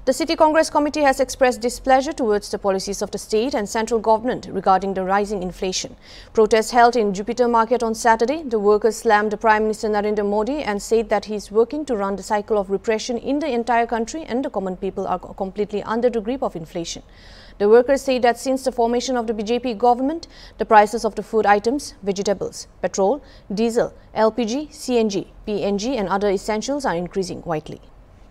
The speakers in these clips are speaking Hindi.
The City Congress Committee has expressed displeasure towards the policies of the state and central government regarding the rising inflation. Protests held in Jupiter Market on Saturday. The workers slammed Prime Minister Narendra Modi and said that he is working to run the cycle of repression in the entire country and the common people are completely under the grip of inflation. The workers say that since the formation of the BJP government, the prices of the food items, vegetables, petrol, diesel, LPG, CNG, PNG and other essentials are increasing widely.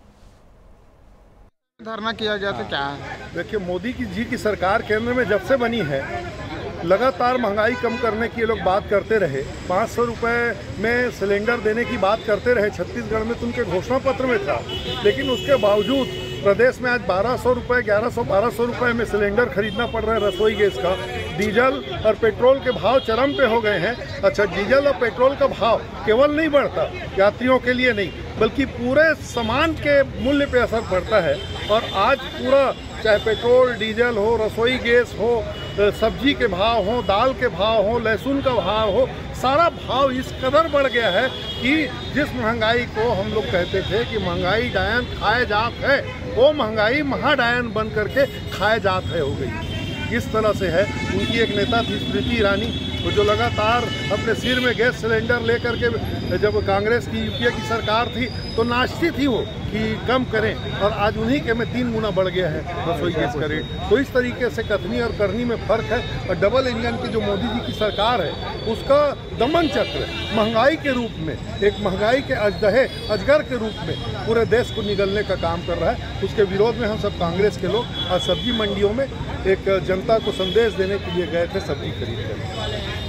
धरना किया गया तो क्या है? देखिए, मोदी जी की सरकार केंद्र में जब से बनी है, लगातार महंगाई कम करने की ये लोग बात करते रहे। 500 रुपये में सिलेंडर देने की बात करते रहे। छत्तीसगढ़ में तो उनके घोषणा पत्र में था, लेकिन उसके बावजूद प्रदेश में आज 1200 रुपये, 1100-1200 रुपये में सिलेंडर खरीदना पड़ रहा है रसोई गैस का। डीजल और पेट्रोल के भाव चरम पे हो गए हैं। अच्छा, डीजल और पेट्रोल का भाव केवल नहीं बढ़ता यात्रियों के लिए नहीं, बल्कि पूरे सामान के मूल्य पे असर पड़ता है। और आज पूरा, चाहे पेट्रोल, डीजल हो, रसोई गैस हो, सब्जी के भाव हो, दाल के भाव हो, लहसुन का भाव हो, सारा भाव इस कदर बढ़ गया है कि जिस महंगाई को हम लोग कहते थे कि महंगाई डायन खाए जात है, वो महंगाई महाडायन बन करके खाए जात है हो गई। इस तरह से है। उनकी एक नेता थी स्मृति ईरानी, वो जो लगातार अपने सिर में गैस सिलेंडर लेकर के, जब कांग्रेस की यूपीए की सरकार थी तो नाचती थी वो कि कम करें, और आज उन्हीं के में 3 गुना बढ़ गया है रसोई गैस का रेट। तो इस तरीके से कथनी और करनी में फ़र्क है। और डबल इंजन की जो मोदी जी की सरकार है, उसका दमन चक्र महंगाई के रूप में, एक महंगाई के अजगर के रूप में पूरे देश को निगलने का काम कर रहा है। उसके विरोध में हम सब कांग्रेस के लोग आज सब्जी मंडियों में एक जनता को संदेश देने के लिए गए थे सब्जी खरीद कर।